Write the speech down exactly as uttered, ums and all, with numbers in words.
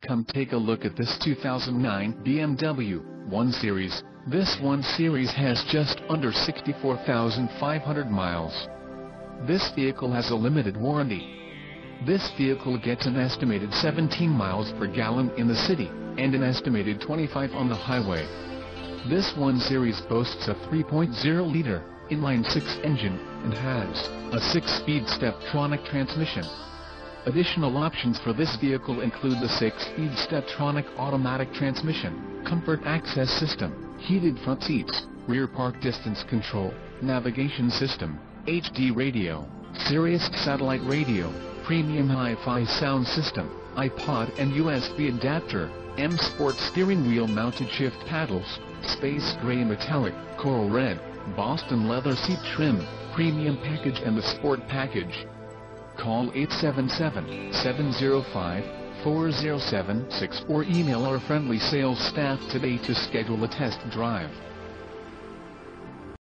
Come take a look at this two thousand nine B M W one Series. This one Series has just under sixty-four thousand five hundred miles. This vehicle has a limited warranty. This vehicle gets an estimated seventeen miles per gallon in the city, and an estimated twenty-five on the highway. This one Series boasts a three point oh liter inline-six engine, and has a six-speed Steptronic transmission. Additional options for this vehicle include the six-speed Steptronic automatic transmission, comfort access system, heated front seats, rear park distance control, navigation system, H D radio, Sirius satellite radio, premium hi-fi sound system, iPod and U S B adapter, M Sport steering wheel mounted shift paddles, space gray metallic, coral red, Boston leather seat trim, premium package and the sport package. Call eight seven seven, seven zero five, four zero seven six or email our friendly sales staff today to schedule a test drive.